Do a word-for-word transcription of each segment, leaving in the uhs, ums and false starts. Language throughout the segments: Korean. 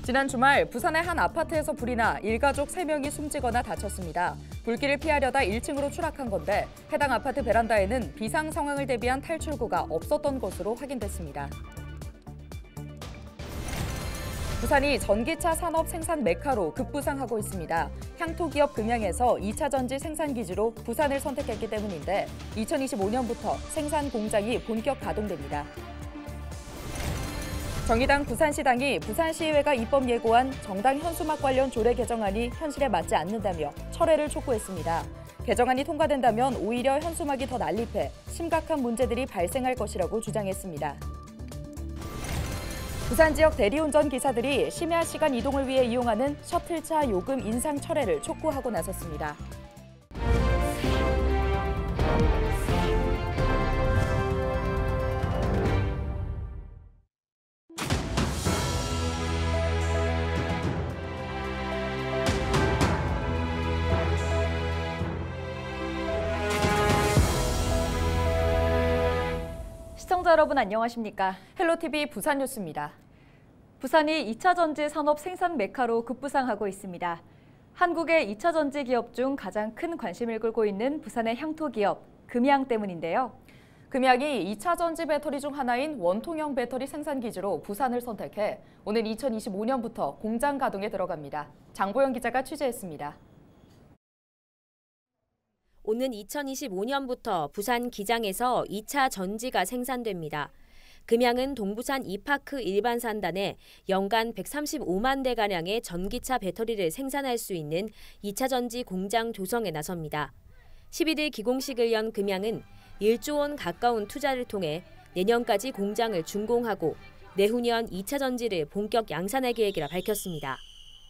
지난 주말 부산의 한 아파트에서 불이 나 일가족 세 명이 숨지거나 다쳤습니다. 불길을 피하려다 일 층으로 추락한 건데 해당 아파트 베란다에는 비상 상황을 대비한 탈출구가 없었던 것으로 확인됐습니다. 부산이 전기차 산업 생산 메카로 급부상하고 있습니다. 향토기업 금양에서 이 차 전지 생산 기지로 부산을 선택했기 때문인데 이천이십오 년부터 생산 공장이 본격 가동됩니다. 정의당 부산시당이 부산시의회가 입법 예고한 정당 현수막 관련 조례 개정안이 현실에 맞지 않는다며 철회를 촉구했습니다. 개정안이 통과된다면 오히려 현수막이 더 난립해 심각한 문제들이 발생할 것이라고 주장했습니다. 부산 지역 대리운전 기사들이 심야 시간 이동을 위해 이용하는 셔틀차 요금 인상 철회를 촉구하고 나섰습니다. 시청자 여러분 안녕하십니까? 헬로티비 부산 뉴스입니다. 부산이 이 차 전지 산업 생산 메카로 급부상하고 있습니다. 한국의 이 차 전지 기업 중 가장 큰 관심을 끌고 있는 부산의 향토 기업, 금양 때문인데요. 금양이 이 차 전지 배터리 중 하나인 원통형 배터리 생산 기지로 부산을 선택해 오는 이천이십오 년부터 공장 가동에 들어갑니다. 장보영 기자가 취재했습니다. 오는 이천이십오 년부터 부산 기장에서 이 차 전지가 생산됩니다. 금양은 동부산 이파크 일반산단에 연간 백삼십오만 대가량의 전기차 배터리를 생산할 수 있는 이 차 전지 공장 조성에 나섭니다. 십일 일 기공식을 연 금양은 일조 원 가까운 투자를 통해 내년까지 공장을 준공하고 내후년 이 차 전지를 본격 양산할 계획이라 밝혔습니다.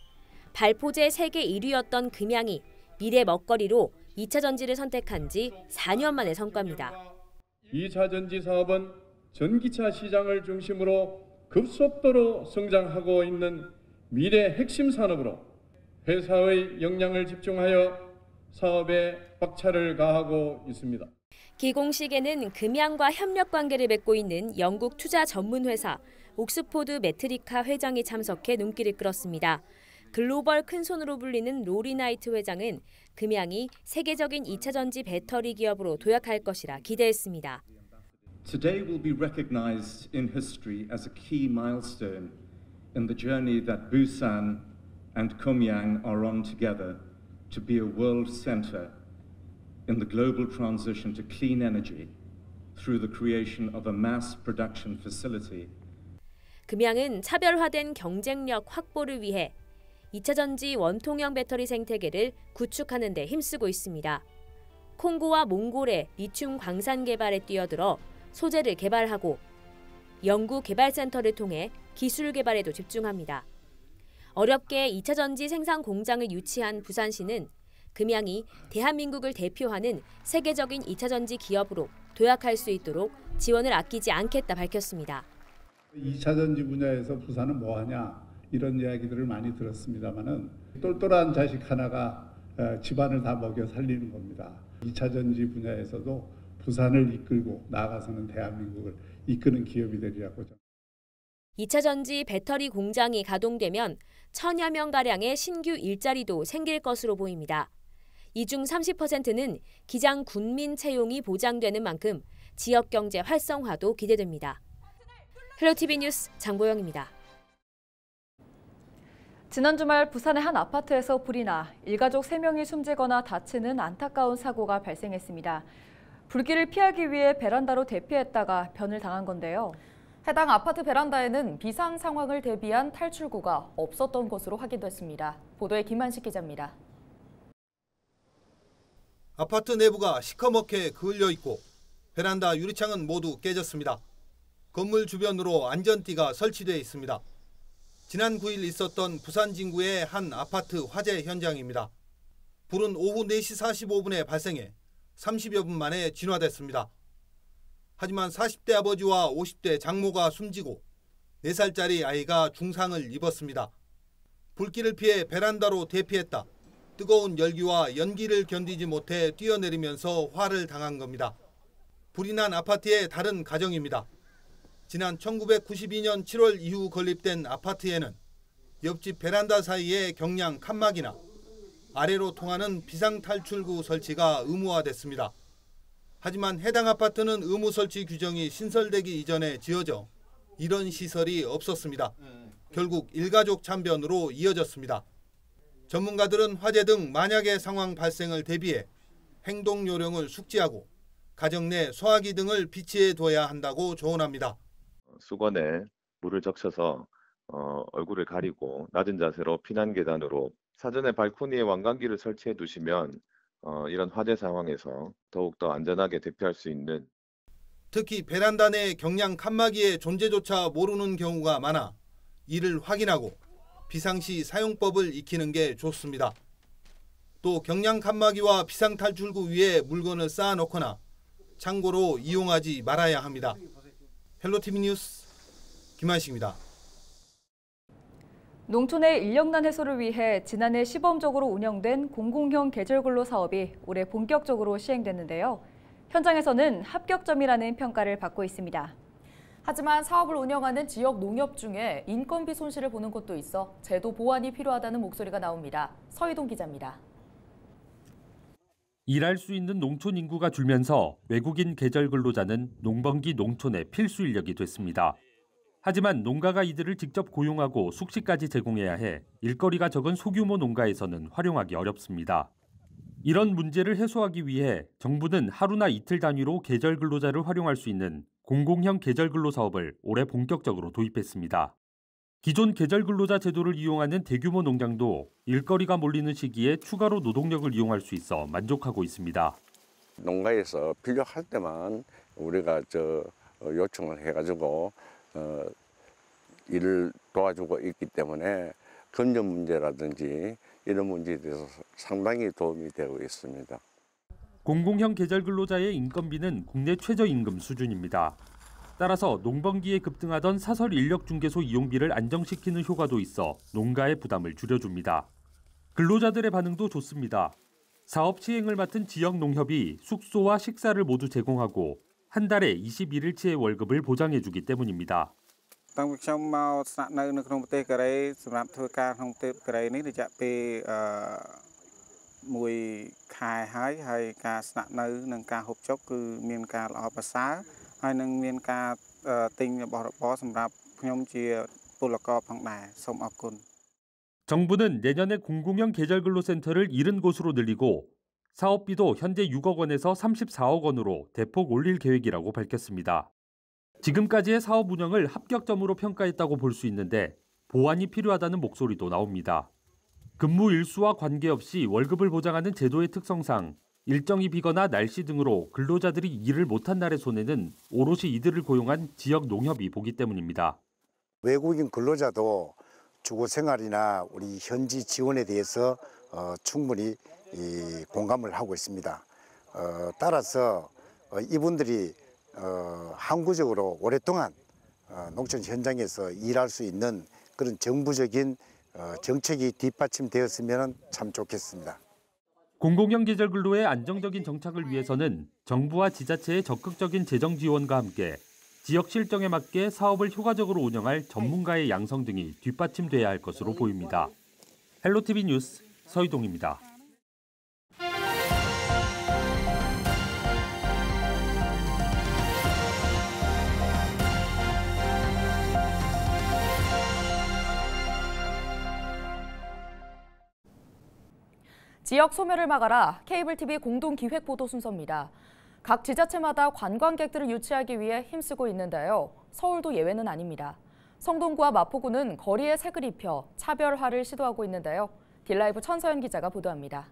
발포제 세계 일 위였던 금양이 미래 먹거리로 이 차 전지를 선택한 지 사 년 만의 성과입니다. 이 차 전지 사업은 전기차 시장을 중심으로 급속도로 성장하고 있는 미래 핵심 산업으로 회사의 역량을 집중하여 사업에 박차를 가하고 있습니다. 기공식에는 금양과 협력 관계를 맺고 있는 영국 투자 전문 회사 옥스포드 매트리카 회장이 참석해 눈길을 끌었습니다. 글로벌 큰손으로 불리는 로리 나이트 회장은 금양이 세계적인 이 차 전지 배터리 기업으로 도약할 것이라 기대했습니다. Today will be recognized in history as a key milestone in the journey that Busan and Kumyang are on together to be a world center in the global transition to clean energy through the creation of a mass production facility. 금양은 차별화된 경쟁력 확보를 위해 이 차 전지 원통형 배터리 생태계를 구축하는 데 힘쓰고 있습니다. 콩고와 몽골의 리튬 광산 개발에 뛰어들어 소재를 개발하고 연구 개발센터를 통해 기술 개발에도 집중합니다. 어렵게 이 차 전지 생산 공장을 유치한 부산시는 금양이 대한민국을 대표하는 세계적인 이 차 전지 기업으로 도약할 수 있도록 지원을 아끼지 않겠다 밝혔습니다. 이 차 전지 분야에서 부산은 뭐하냐 이런 이야기들을 많이 들었습니다마는 똘똘한 자식 하나가 집안을 다 먹여 살리는 겁니다. 이 차 전지 분야에서도 부산을 이끌고 나아가서는 대한민국을 이끄는 기업이 되리라고. 이 차 전지 배터리 공장이 가동되면 천여 명가량의 신규 일자리도 생길 것으로 보입니다. 이 중 삼십 퍼센트는 기장 군민 채용이 보장되는 만큼 지역 경제 활성화도 기대됩니다. 헬로티비 뉴스 장보영입니다. 지난 주말 부산의 한 아파트에서 불이 나 일가족 세 명이 숨지거나 다치는 안타까운 사고가 발생했습니다. 불길을 피하기 위해 베란다로 대피했다가 변을 당한 건데요. 해당 아파트 베란다에는 비상 상황을 대비한 탈출구가 없었던 것으로 확인됐습니다. 보도에 김한식 기자입니다. 아파트 내부가 시커멓게 그을려 있고 베란다 유리창은 모두 깨졌습니다. 건물 주변으로 안전띠가 설치되어 있습니다. 지난 구 일 있었던 부산 진구의 한 아파트 화재 현장입니다. 불은 오후 네 시 사십오 분에 발생해 삼십여 분 만에 진화됐습니다. 하지만 사십 대 아버지와 오십 대 장모가 숨지고 네 살짜리 아이가 중상을 입었습니다. 불길을 피해 베란다로 대피했다. 뜨거운 열기와 연기를 견디지 못해 뛰어내리면서 화를 당한 겁니다. 불이 난 아파트의 다른 가정입니다. 지난 천구백구십이 년 칠월 이후 건립된 아파트에는 옆집 베란다 사이에 경량 칸막이나 아래로 통하는 비상탈출구 설치가 의무화됐습니다. 하지만 해당 아파트는 의무 설치 규정이 신설되기 이전에 지어져 이런 시설이 없었습니다. 결국 일가족 참변으로 이어졌습니다. 전문가들은 화재 등 만약의 상황 발생을 대비해 행동 요령을 숙지하고 가정 내 소화기 등을 비치해 둬야 한다고 조언합니다. 수건에 물을 적셔서 어, 얼굴을 가리고 낮은 자세로 피난 계단으로 사전에 발코니에 왕관기를 설치해 두시면 어, 이런 화재 상황에서 더욱더 안전하게 대피할 수 있는. 특히 베란다 내 경량 칸막이의 존재조차 모르는 경우가 많아 이를 확인하고 비상시 사용법을 익히는 게 좋습니다. 또 경량 칸막이와 비상탈출구 위에 물건을 쌓아놓거나 창고로 이용하지 말아야 합니다. 헬로티비 뉴스 김한식입니다. 농촌의 인력난 해소를 위해 지난해 시범적으로 운영된 공공형 계절근로 사업이 올해 본격적으로 시행됐는데요. 현장에서는 합격점이라는 평가를 받고 있습니다. 하지만 사업을 운영하는 지역 농협 중에 인건비 손실을 보는 곳도 있어 제도 보완이 필요하다는 목소리가 나옵니다. 서희동 기자입니다. 일할 수 있는 농촌 인구가 줄면서 외국인 계절 근로자는 농번기 농촌의 필수 인력이 됐습니다. 하지만 농가가 이들을 직접 고용하고 숙식까지 제공해야 해 일거리가 적은 소규모 농가에서는 활용하기 어렵습니다. 이런 문제를 해소하기 위해 정부는 하루나 이틀 단위로 계절 근로자를 활용할 수 있는 공공형 계절 근로 사업을 올해 본격적으로 도입했습니다. 기존 계절 근로자 제도를 이용하는 대규모 농장도 일거리가 몰리는 시기에 추가로 노동력을 이용할 수 있어 만족하고 있습니다. 농가에서 필요할 때만 우리가 저 요청을 해가지고 어, 일을 도와주고 있기 때문에 금전 문제라든지 이런 문제에 대해서 상당히 도움이 되고 있습니다. 공공형 계절 근로자의 인건비는 국내 최저임금 수준입니다. 따라서 농번기에 급등하던 사설 인력중개소 이용비를 안정시키는 효과도 있어 농가의 부담을 줄여줍니다. 근로자들의 반응도 좋습니다. 사업 시행을 맡은 지역 농협이 숙소와 식사를 모두 제공하고 한 달에 이십일 일치의 월급을 보장해주기 때문입니다. តាំងពីខ្ញុំមកស្នាក់នៅនៅក្នុងប្រទេសកូរ៉េសម្រាប់ធ្វើការក្នុងប្រទេសកូរ៉េនេះរយៈពេលអឺមួយខែហើយហើយការស្នាក់នៅនិងការហូបចុកគឺមានការល្អប្រសើរហើយនឹងមានការទិញរបស់របរសម្រាប់ខ្ញុំជាពលករផងដែរសូមអរគុណ 정부는 내년에 공공형 계절근로센터를 칠십 곳으로 늘리고 사업비도 현재 육억 원에서 삼십사억 원으로 대폭 올릴 계획이라고 밝혔습니다. 지금까지의 사업 운영을 합격점으로 평가했다고 볼 수 있는데 보완이 필요하다는 목소리도 나옵니다. 근무 일수와 관계없이 월급을 보장하는 제도의 특성상 일정이 비거나 날씨 등으로 근로자들이 일을 못한 날의 손해는 오롯이 이들을 고용한 지역 농협이 보기 때문입니다. 외국인 근로자도 주거 생활이나 우리 현지 지원에 대해서 어, 충분히 이, 공감을 하고 있습니다. 어, 따라서 어, 이분들이 어, 항구적으로 오랫동안 어, 농촌 현장에서 일할 수 있는 그런 정부적인 어, 정책이 뒷받침되었으면 참 좋겠습니다. 공공형 계절 근로의 안정적인 정착을 위해서는 정부와 지자체의 적극적인 재정 지원과 함께 지역 실정에 맞게 사업을 효과적으로 운영할 전문가의 양성 등이 뒷받침돼야 할 것으로 보입니다. 헬로티비 뉴스 서희동입니다. 지역 소멸을 막아라 케이블티비 공동기획보도 순서입니다. 각 지자체마다 관광객들을 유치하기 위해 힘쓰고 있는데요. 서울도 예외는 아닙니다. 성동구와 마포구는 거리에 색을 입혀 차별화를 시도하고 있는데요. 딜라이브 천서연 기자가 보도합니다.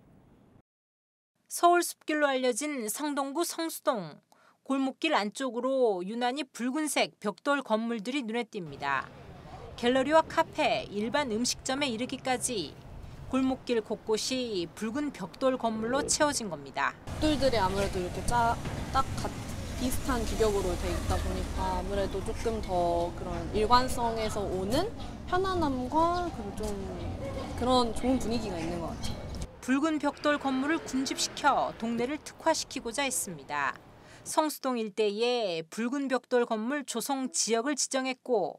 서울 숲길로 알려진 성동구 성수동. 골목길 안쪽으로 유난히 붉은색 벽돌 건물들이 눈에 띕니다. 갤러리와 카페, 일반 음식점에 이르기까지 골목길 곳곳이 붉은 벽돌 건물로 채워진 겁니다. 벽돌들이 아무래도 이렇게 짜, 딱 비슷한 규격으로 돼 있다 보니까 아무래도 조금 더 그런 일관성에서 오는 편안함과 좀 그런 좋은 분위기가 있는 것 같아요. 붉은 벽돌 건물을 군집시켜 동네를 특화시키고자 했습니다. 성수동 일대에 붉은 벽돌 건물 조성 지역을 지정했고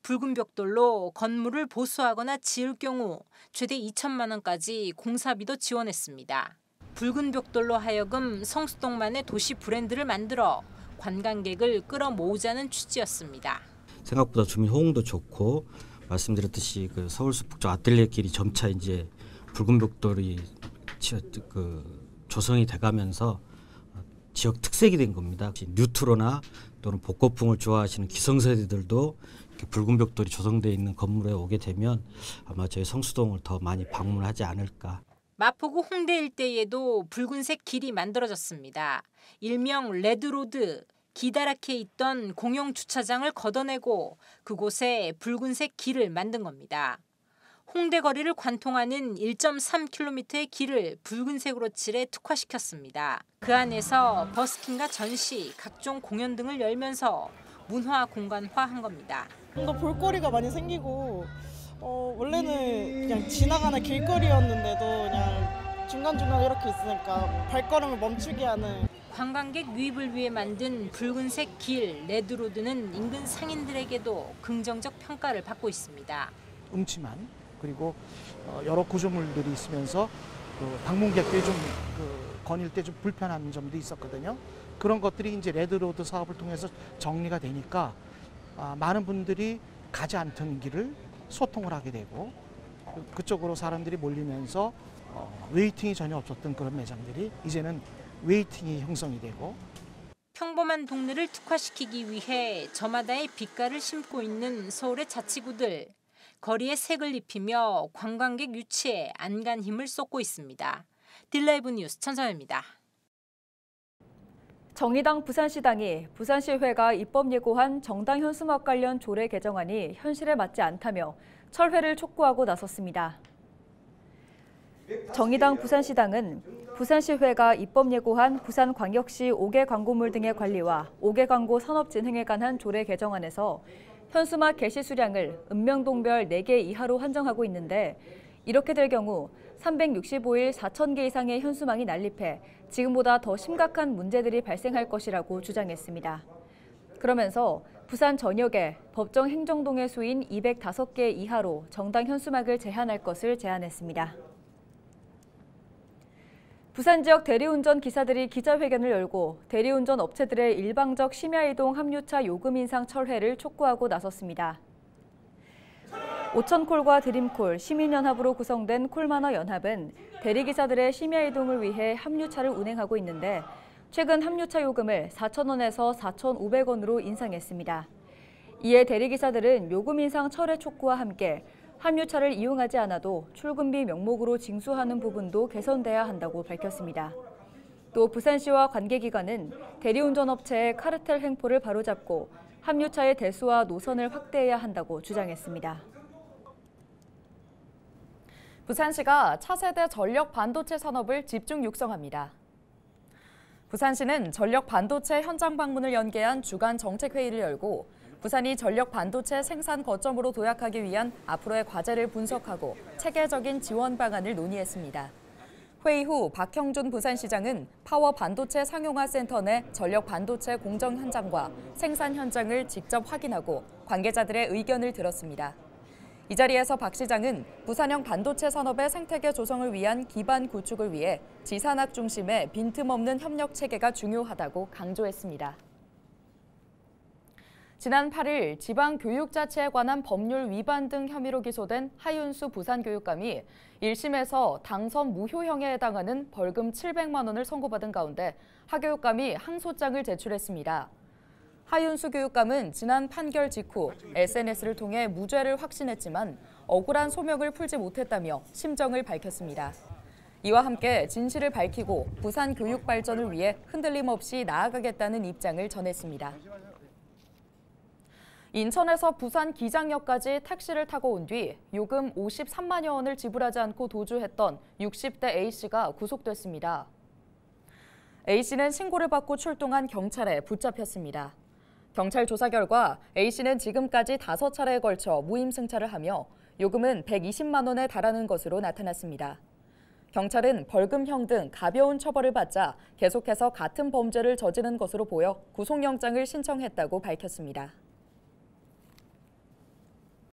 붉은 벽돌로 건물을 보수하거나 지을 경우 최대 이천만 원까지 공사비도 지원했습니다. 붉은 벽돌로 하여금 성수동만의 도시 브랜드를 만들어 관광객을 끌어모으자는 취지였습니다. 생각보다 주민 호응도 좋고 말씀드렸듯이 그 서울 북쪽 아틀리에길이 점차 이제 붉은 벽돌이 그 조성이 돼가면서 지역 특색이 된 겁니다. 뉴트로나 또는 복고풍을 좋아하시는 기성세대들도 이렇게 붉은 벽돌이 조성되어 있는 건물에 오게 되면 아마 저희 성수동을 더 많이 방문하지 않을까. 마포구 홍대 일대에도 붉은색 길이 만들어졌습니다. 일명 레드로드, 기다랗게 있던 공용 주차장을 걷어내고 그곳에 붉은색 길을 만든 겁니다. 홍대 거리를 관통하는 일 점 삼 킬로미터의 길을 붉은색으로 칠해 특화시켰습니다. 그 안에서 버스킹과 전시, 각종 공연 등을 열면서 문화 공간화한 겁니다. 좀 더 볼거리가 많이 생기고 어, 원래는 그냥 지나가는 길거리였는데도 그냥 중간중간 이렇게 있으니까 발걸음을 멈추게 하는. 관광객 유입을 위해 만든 붉은색 길, 레드로드는 인근 상인들에게도 긍정적 평가를 받고 있습니다. 음침한 그리고 여러 구조물들이 있으면서 그 방문객들이 좀 그 거닐 때 좀 불편한 점도 있었거든요. 그런 것들이 이제 레드로드 사업을 통해서 정리가 되니까 아, 많은 분들이 가지 않던 길을 소통을 하게 되고 그쪽으로 사람들이 몰리면서 어, 웨이팅이 전혀 없었던 그런 매장들이 이제는 웨이팅이 형성이 되고. 평범한 동네를 특화시키기 위해 저마다의 빛깔을 심고 있는 서울의 자치구들. 거리에 색을 입히며 관광객 유치에 안간 힘을 쏟고 있습니다. 딜라이브 뉴스 천선혜입니다. 정의당 부산시당이 부산시회가 입법 예고한 정당 현수막 관련 조례 개정안이 현실에 맞지 않다며 철회를 촉구하고 나섰습니다. 정의당 부산시당은 부산시회가 입법 예고한 부산광역시 오 개 광고물 등의 관리와 오 개 광고 산업 진행에 관한 조례 개정안에서 현수막 게시 수량을 읍명동별 네 개 이하로 한정하고 있는데 이렇게 될 경우 삼백육십오 일 사천 개 이상의 현수막이 난립해 지금보다 더 심각한 문제들이 발생할 것이라고 주장했습니다. 그러면서 부산 전역에 법정 행정동의 수인 이백오 개 이하로 정당 현수막을 제한할 것을 제안했습니다. 부산 지역 대리운전 기사들이 기자회견을 열고 대리운전 업체들의 일방적 심야이동 합류차 요금 인상 철회를 촉구하고 나섰습니다. 오천콜과 드림콜, 시민연합으로 구성된 콜마너 연합은 대리기사들의 심야이동을 위해 합류차를 운행하고 있는데 최근 합류차 요금을 사천 원에서 사천오백 원으로 인상했습니다. 이에 대리기사들은 요금 인상 철회 촉구와 함께 합류차를 이용하지 않아도 출근비 명목으로 징수하는 부분도 개선돼야 한다고 밝혔습니다. 또 부산시와 관계기관은 대리운전업체의 카르텔 횡포를 바로잡고 합류차의 대수와 노선을 확대해야 한다고 주장했습니다. 부산시가 차세대 전력 반도체 산업을 집중 육성합니다. 부산시는 전력 반도체 현장 방문을 연계한 주간 정책회의를 열고 부산이 전력 반도체 생산 거점으로 도약하기 위한 앞으로의 과제를 분석하고 체계적인 지원 방안을 논의했습니다. 회의 후 박형준 부산시장은 파워 반도체 상용화 센터 내 전력 반도체 공정 현장과 생산 현장을 직접 확인하고 관계자들의 의견을 들었습니다. 이 자리에서 박 시장은 부산형 반도체 산업의 생태계 조성을 위한 기반 구축을 위해 지산학 중심의 빈틈없는 협력 체계가 중요하다고 강조했습니다. 지난 팔 일 지방교육자치에 관한 법률 위반 등 혐의로 기소된 하윤수 부산교육감이 일 심에서 당선 무효형에 해당하는 벌금 칠백만 원을 선고받은 가운데 하 교육감이 항소장을 제출했습니다. 하윤수 교육감은 지난 판결 직후 에스엔에스를 통해 무죄를 확신했지만 억울한 소명을 풀지 못했다며 심정을 밝혔습니다. 이와 함께 진실을 밝히고 부산 교육 발전을 위해 흔들림 없이 나아가겠다는 입장을 전했습니다. 인천에서 부산 기장역까지 택시를 타고 온 뒤 요금 오십삼만여 원을 지불하지 않고 도주했던 육십 대 A씨가 구속됐습니다. A씨는 신고를 받고 출동한 경찰에 붙잡혔습니다. 경찰 조사 결과 A씨는 지금까지 다섯 차례에 걸쳐 무임승차를 하며 요금은 백이십만 원에 달하는 것으로 나타났습니다. 경찰은 벌금형 등 가벼운 처벌을 받자 계속해서 같은 범죄를 저지른 것으로 보여 구속영장을 신청했다고 밝혔습니다.